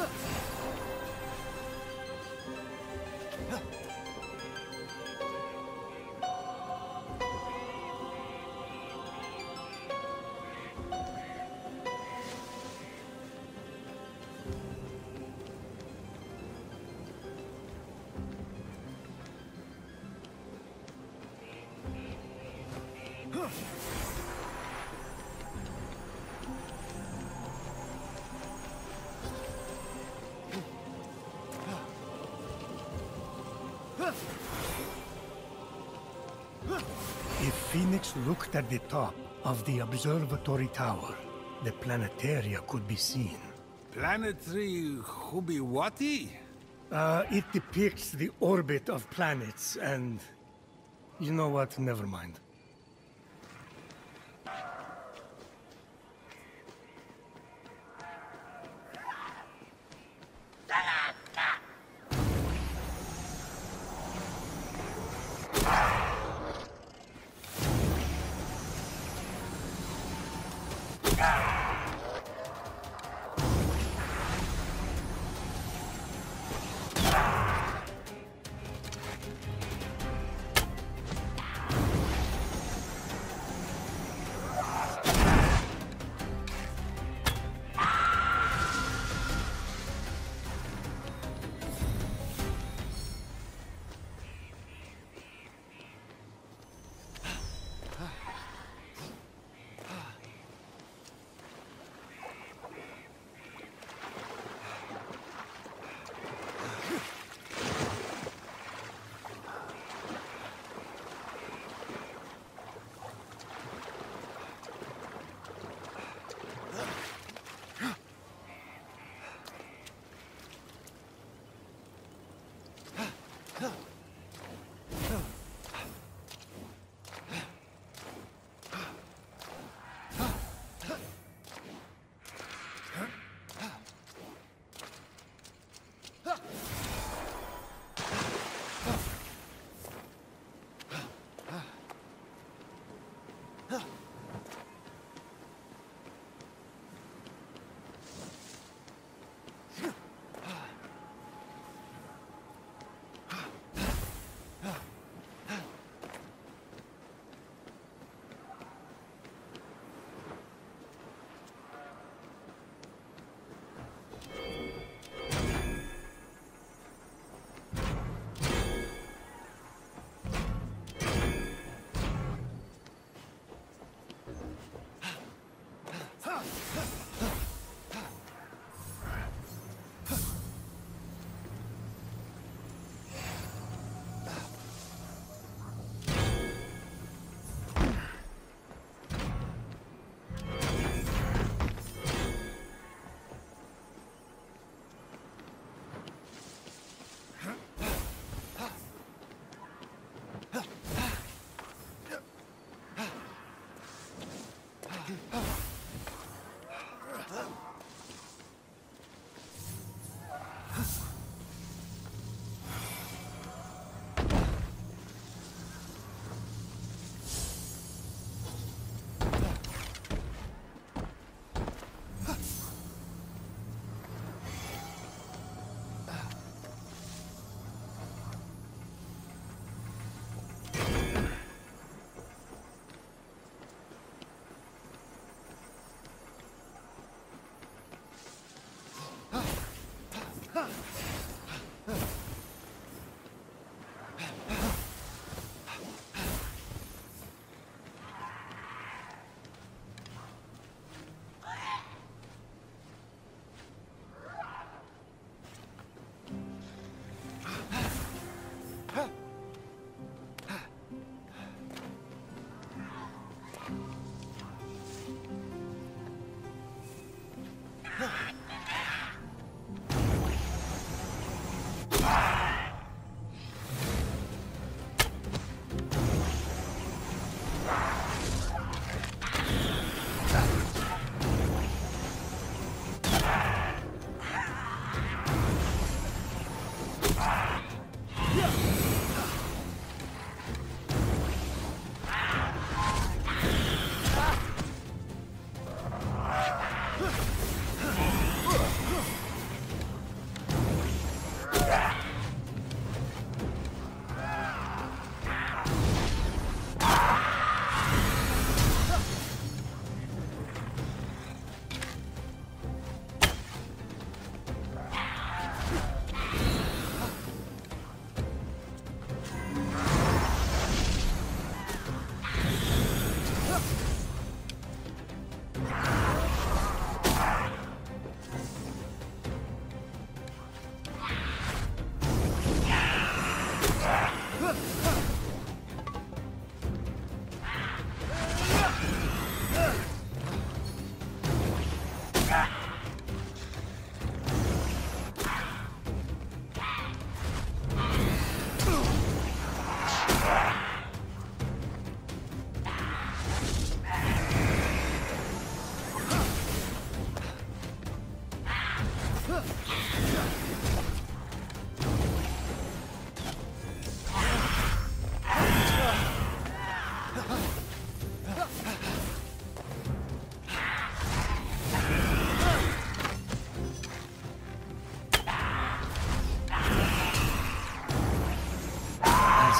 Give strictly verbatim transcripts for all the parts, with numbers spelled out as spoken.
If Phoenix looked at the top of the observatory tower, the planetaria could be seen. Planetary Hubiwati? Uh, it depicts the orbit of planets and... You know what? Never mind.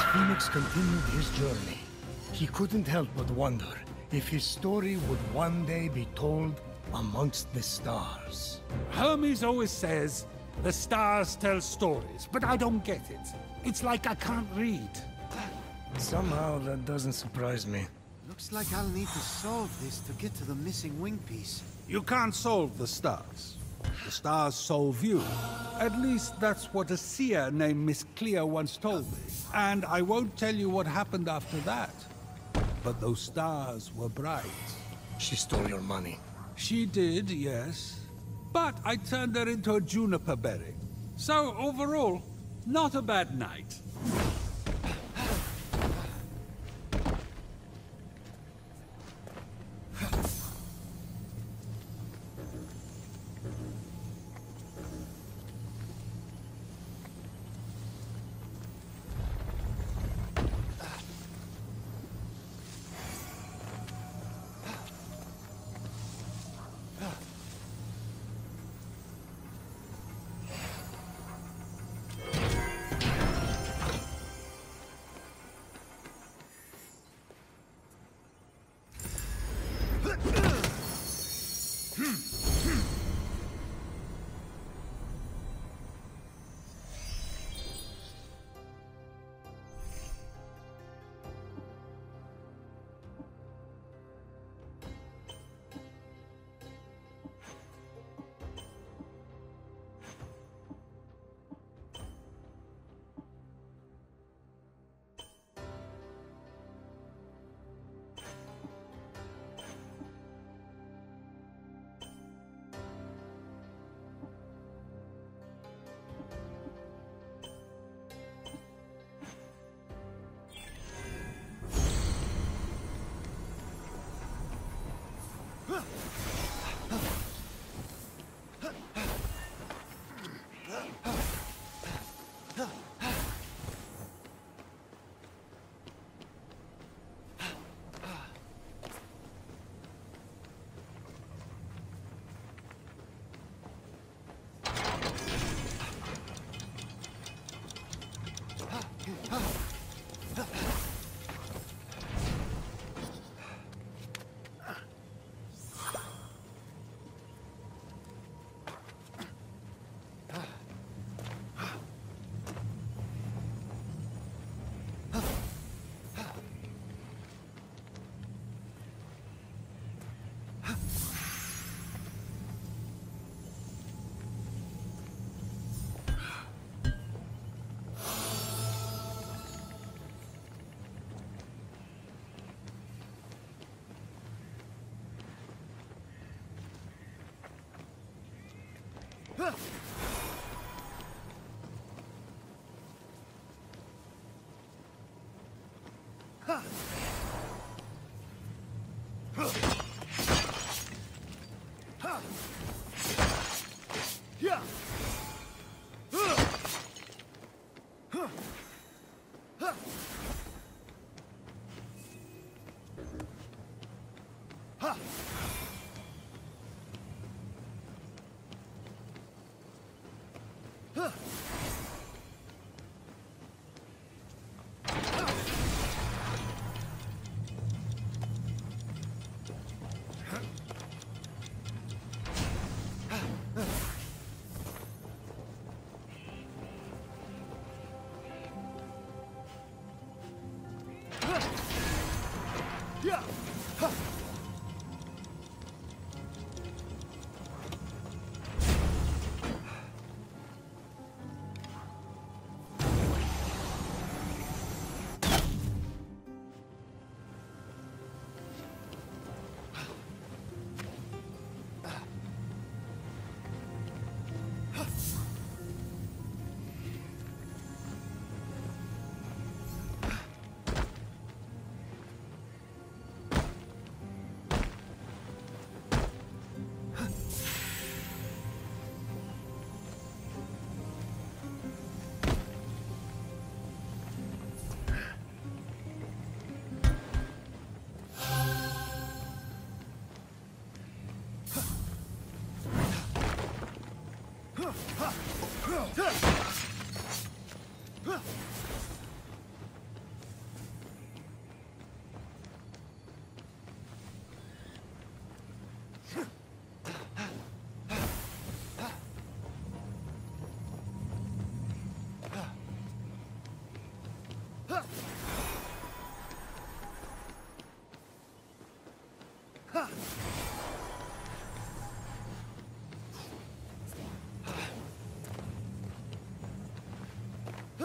Phoenix continued his journey, he couldn't help but wonder if his story would one day be told amongst the stars. Hermes always says, the stars tell stories, but I don't get it. It's like I can't read. Somehow that doesn't surprise me. Looks like I'll need to solve this to get to the missing wing piece. You can't solve the stars. The stars solve you. At least that's what a seer named Miss Clea once told me. And I won't tell you what happened after that. But those stars were bright. She stole your money. She did, yes. But I turned her into a juniper berry. So overall, not a bad night.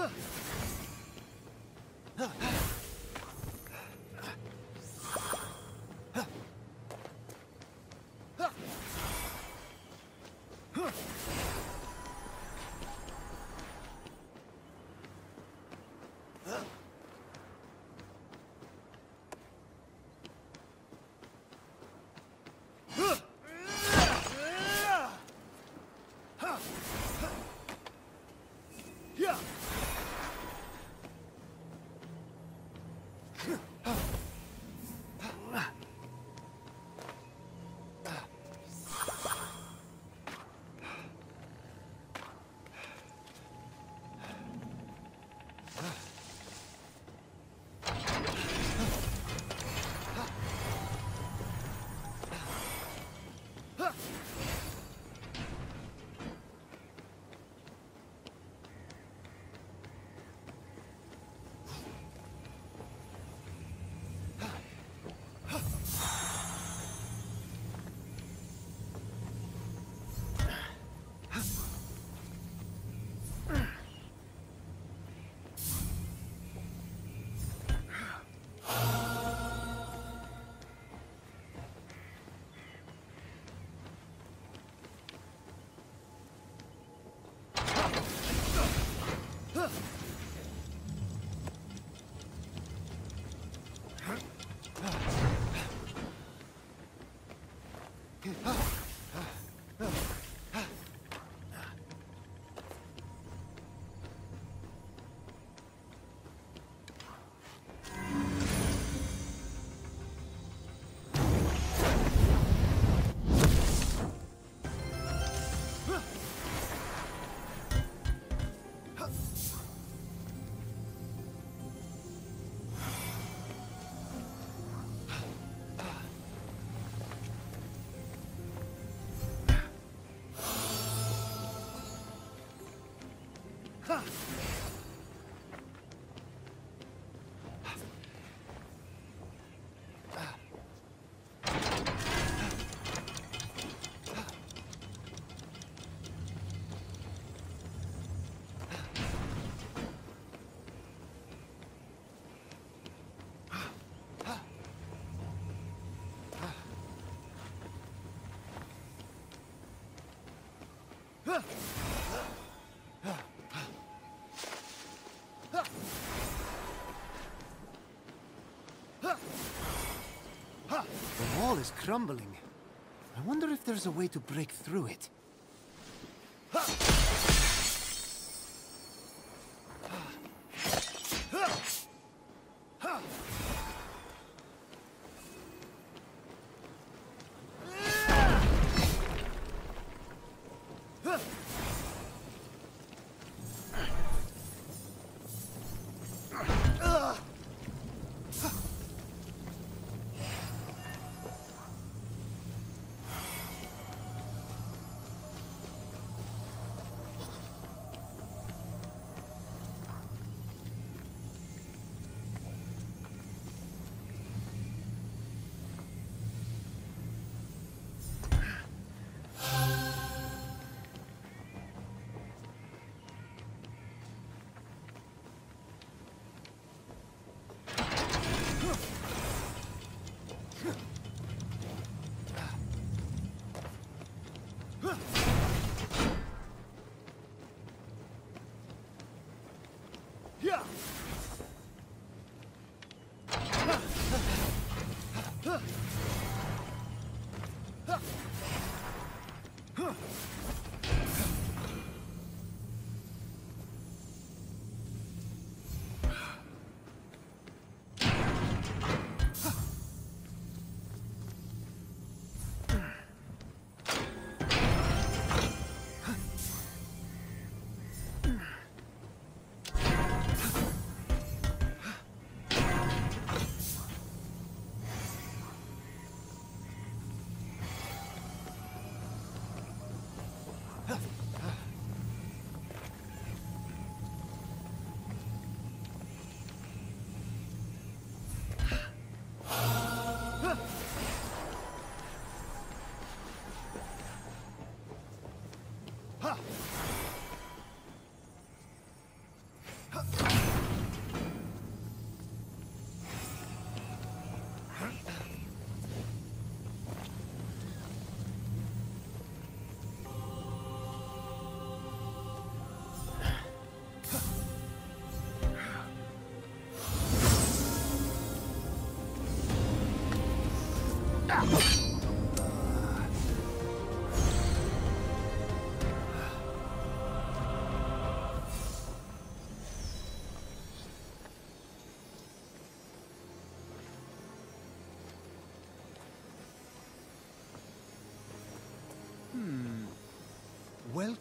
The wall is crumbling. I wonder if there's a way to break through it.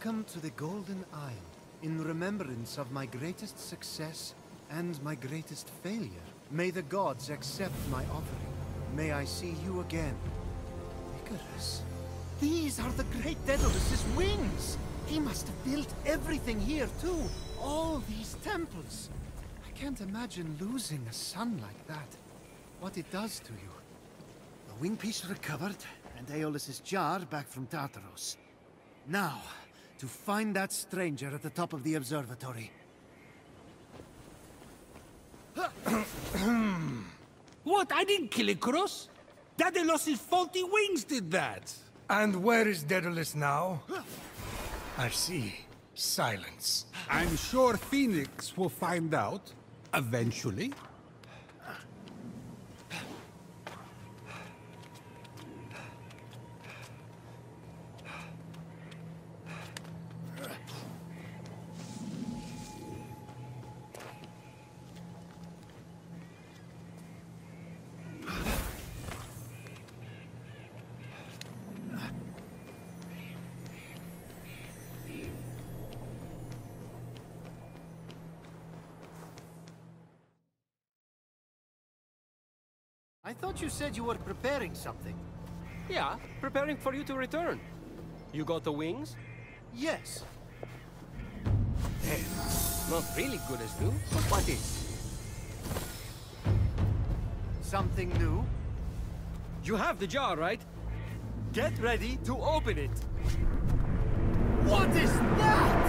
Welcome to the Golden Isle, in remembrance of my greatest success and my greatest failure. May the gods accept my offering. May I see you again. Icarus. These are the great Daedalus's wings! He must have built everything here, too. All these temples. I can't imagine losing a son like that. What it does to you. The wing piece recovered, and Aeolus's jar back from Tartaros. Now, to find that stranger at the top of the observatory. What? I didn't kill Icarus! Daedalus' faulty wings did that! And where is Daedalus now? I see. Silence. I'm sure Phoenix will find out, eventually. I thought you said you were preparing something. Yeah, preparing for you to return. You got the wings? Yes. Not really good as new, but what is? Something new? You have the jar, right? Get ready to open it. What is that?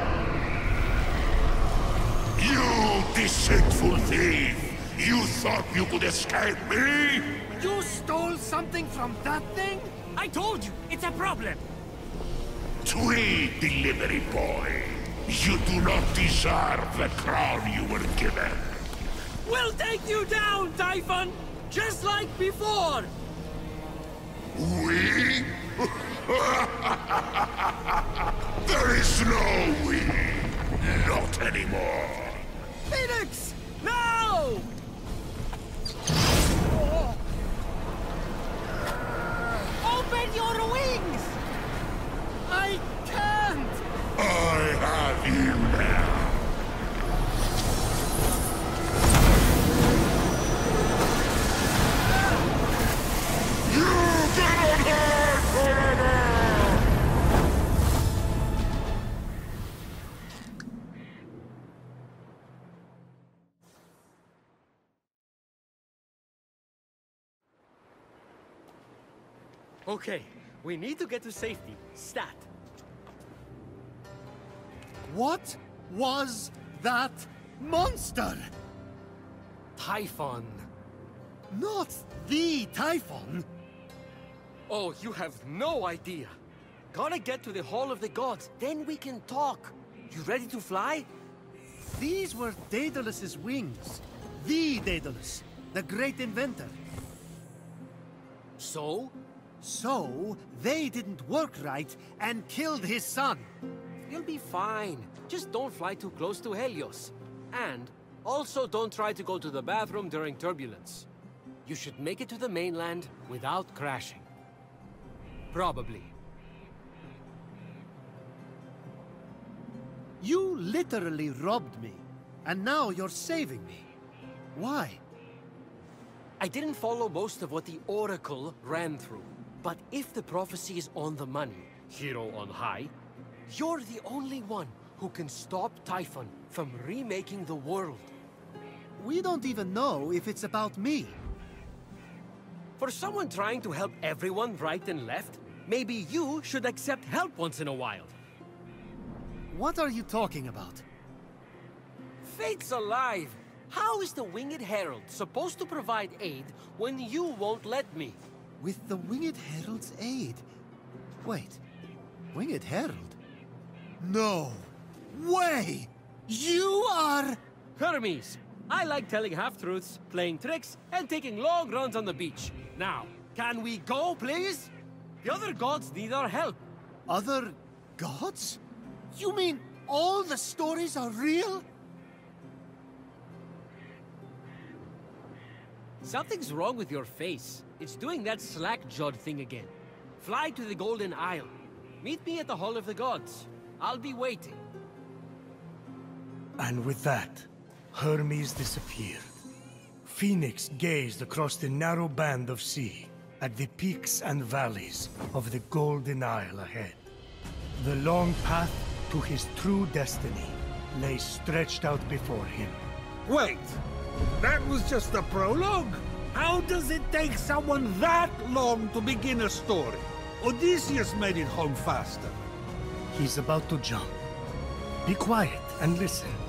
You deceitful thief! You thought you could escape me? You stole something from that thing? I told you, it's a problem. Tweed delivery boy. You do not deserve the crown you were given. We'll take you down, Typhon! Just like before! We? There is no we. Not anymore. Phoenix! No! Open your wings! I can't! I have you now. You cannot hide forever! Okay, we need to get to safety. Stat. What was that monster? Typhon. Not the Typhon. Oh, you have no idea. Gotta get to the Hall of the Gods, then we can talk. You ready to fly? These were Daedalus's wings. The Daedalus, the great inventor. So? So, they didn't work right and killed his son. You'll be fine. Just don't fly too close to Helios. And also don't try to go to the bathroom during turbulence. You should make it to the mainland without crashing. Probably. You literally robbed me, and now you're saving me. Why? I didn't follow most of what the Oracle ran through. But if the prophecy is on the money, hero on high, you're the only one who can stop Typhon from remaking the world. We don't even know if it's about me. For someone trying to help everyone right and left, maybe you should accept help once in a while. What are you talking about? Fate's alive! How is the Winged Herald supposed to provide aid when you won't let me? With the Winged Herald's aid. Wait, Winged Herald? No way! You are... Hermes, I like telling half-truths, playing tricks, and taking long runs on the beach. Now, can we go, please? The other gods need our help. Other gods? You mean all the stories are real? Something's wrong with your face. It's doing that slack-jawed thing again. Fly to the Golden Isle. Meet me at the Hall of the Gods. I'll be waiting. And with that, Hermes disappeared. Phoenix gazed across the narrow band of sea, at the peaks and valleys of the Golden Isle ahead. The long path to his true destiny lay stretched out before him. Wait! That was just the prologue? How does it take someone that long to begin a story? Odysseus made it home faster. He's about to jump. Be quiet and listen.